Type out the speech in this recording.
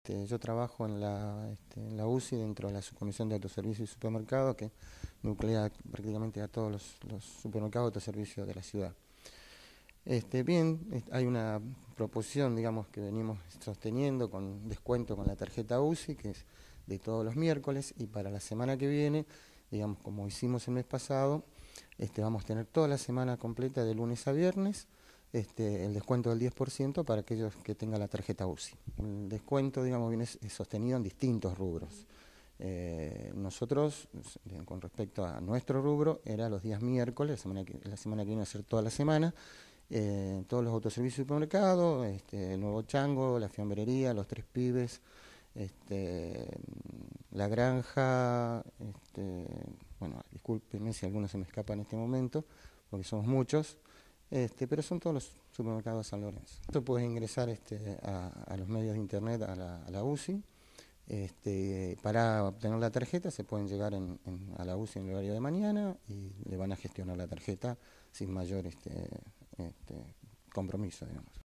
Yo trabajo en la UCI dentro de la subcomisión de autoservicio y supermercado que nuclea prácticamente a todos los supermercados de autoservicio de la ciudad. Hay una proposición, digamos, que venimos sosteniendo con descuento con la tarjeta UCI, que es de todos los miércoles, y para la semana que viene, digamos, como hicimos el mes pasado, vamos a tener toda la semana completa de lunes a viernes, el descuento del 10% para aquellos que tengan la tarjeta UCI. El descuento, digamos, viene sostenido en distintos rubros. Nosotros, con respecto a nuestro rubro, era los días miércoles, la semana que viene a ser toda la semana, todos los autoservicios y supermercados, el Nuevo Chango, la fiambrería, los Tres Pibes, la granja, bueno, discúlpenme si alguno se me escapa en este momento, porque somos muchos, pero son todos los supermercados de San Lorenzo. Esto puedes ingresar a los medios de internet, a la UCI. Para obtener la tarjeta se pueden llegar a la UCI en el horario de mañana y le van a gestionar la tarjeta sin mayor compromiso, digamos.